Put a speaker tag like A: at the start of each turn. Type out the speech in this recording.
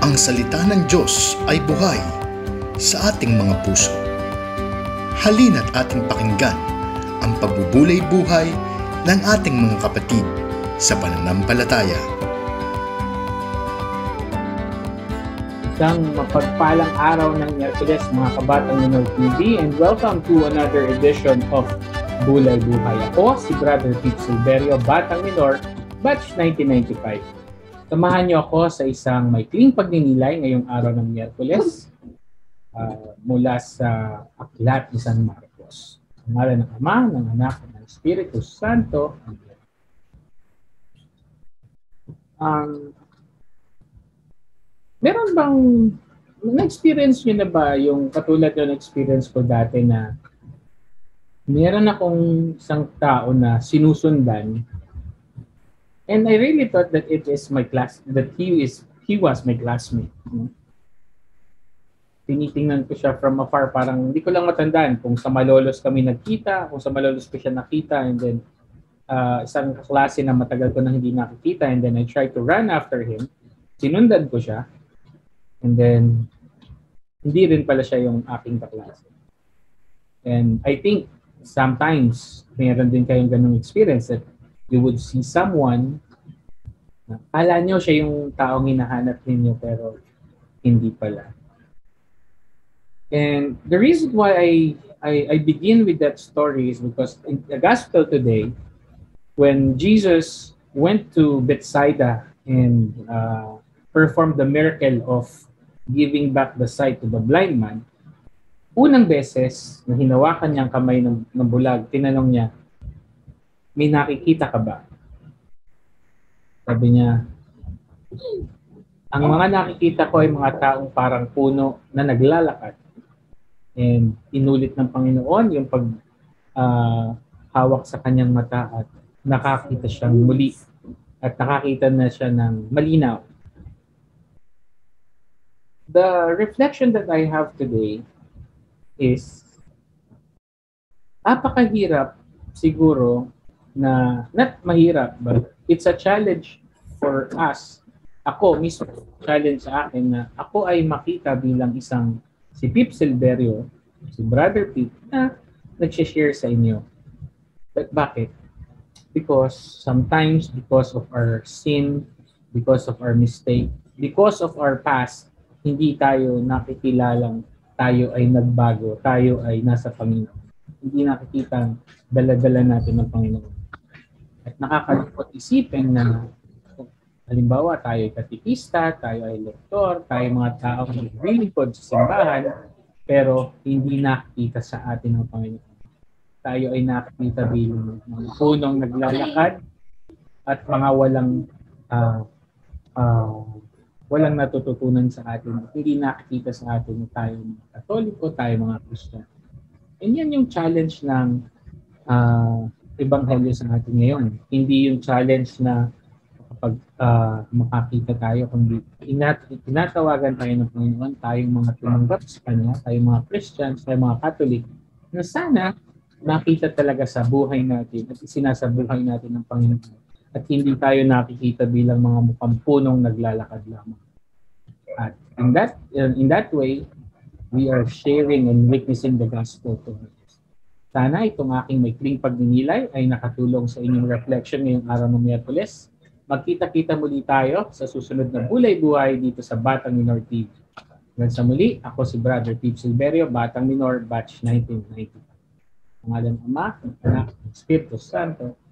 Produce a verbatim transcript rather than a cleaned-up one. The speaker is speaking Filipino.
A: Ang salita ng Diyos ay buhay sa ating mga puso. Halina't ating pakinggan ang pagbubulay-buhay ng ating mga kapatid sa pananampalataya.
B: Isang mapagpalang araw ng Miyerkules, mga kabatang Minor T V, and welcome to another edition of Bulay Buhay. Ako, si Brother Pip Silverio, Batang Minor, Batch nineteen ninety-five. Samahan niyo ako sa isang maikling pagninilay ngayong araw ng Miyerkules uh, mula sa Aklat ni San Marcos. Sa ngalan ng Ama, ng Anak, at ng Espiritu Santo. Um, meron bang, na-experience niyo na ba yung katulad yung experience ko dati na meron akong isang tao na sinusundan, and I really thought that it is my class, that he is he was my classmate. No? Tinitingnan ko siya from afar, parang hindi ko lang matandaan kung sa Malolos kami nagkita, kung sa Malolos ko siya nakita, and then uh, isang klase na matagal ko na hindi nakikita, and then I tried to run after him. Sinundan ko siya, and then hindi rin pala siya yung aking kaklase. And I think sometimes mayroon din kayong ganung experience that you would see someone na akala nyo siya yung taong hinahanap ninyo pero hindi pala. And the reason why I, I, I begin with that story is because in the gospel today, when Jesus went to Bethsaida and uh, performed the miracle of giving back the sight to the blind man, unang beses na hinawakan niyang kamay ng, ng bulag, tinanong niya, may nakikita ka ba? Sabi niya, ang mga nakikita ko ay mga taong parang puno na naglalakad. And inulit ng Panginoon yung pag uh, hawak sa kanyang mata at nakakita siyang muli at nakakita na siya ng malinaw. The reflection that I have today is napakahirap siguro na, not mahirap, but it's a challenge for us. Ako mismo, challenge sa akin na ako ay makita bilang isang si Pip Silverio, si Brother Pip, na nag-share sa inyo. But bakit? Because sometimes, because of our sin, because of our mistake, because of our past, hindi tayo nakikilalang tayo ay nagbago, tayo ay nasa Panginoon. Hindi nakikita dala-dala natin ng Panginoon. At nakakalungkot isipin na halimbawa tayo ay katikista, tayo ay lektor, tayo mga tao na naglilingkod sa simbahan, pero hindi nakikita sa atin ng Panginoon. Tayo ay nakikita bilang mga punong naglalakad at mga walang uh, uh, walang natututunan sa atin. Hindi nakikita sa atin na tayo mga Katoliko, tayo mga Kristiyan. And yan yung challenge ng uh, Ebanghelyo sa atin ngayon. Hindi yung challenge na kapag uh, makakita tayo, kundi inat tinatawagan tayo ng Panginoon, tayong mga tumanggap sa Kanya, tayong mga Christians, tayong mga Catholic, na sana nakita talaga sa buhay natin at isinasabuhay natin ng Panginoon. At hindi tayo nakikita bilang mga mukhang punong naglalakad lamang. At in that, in that way, we are sharing and witnessing the gospel to others. Sana itong aking maikling pagninilay ay nakatulong sa inyong reflection ngayong araw ng Miyerkules. Magkita-kita muli tayo sa susunod na Bulay Buhay dito sa Batang Minor T V. Hanggang sa muli, ako si Brother Pip Silverio, Batang Minor, Batch nineteen ninety-five. Ang ngalan ng Ama, ng Anak, ng Espiritu Santo.